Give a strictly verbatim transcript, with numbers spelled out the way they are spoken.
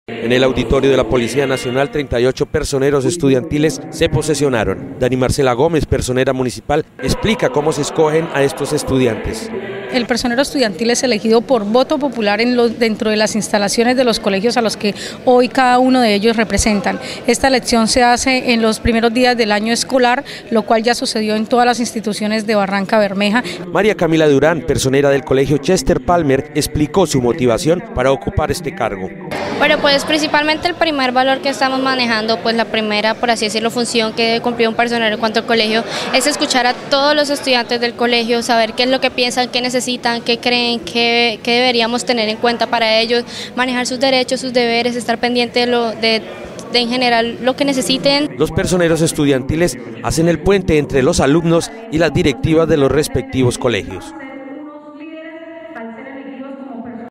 En el auditorio de la Policía Nacional, treinta y ocho personeros estudiantiles se posesionaron. Dani Marcela Gómez, personera municipal, explica cómo se escogen a estos estudiantes. El personero estudiantil es elegido por voto popular en los, dentro de las instalaciones de los colegios a los que hoy cada uno de ellos representan. Esta elección se hace en los primeros días del año escolar, lo cual ya sucedió en todas las instituciones de Barranca Bermeja. María Camila Durán, personera del colegio Chester Palmer, explicó su motivación para ocupar este cargo. Bueno, pues principalmente el primer valor que estamos manejando, pues la primera, por así decirlo, función que debe cumplir un personero en cuanto al colegio, es escuchar a todos los estudiantes del colegio, saber qué es lo que piensan, qué necesitan, qué creen, qué, qué deberíamos tener en cuenta para ellos, manejar sus derechos, sus deberes, estar pendiente de lo de... de en general lo que necesiten. Los personeros estudiantiles hacen el puente entre los alumnos y las directivas de los respectivos colegios.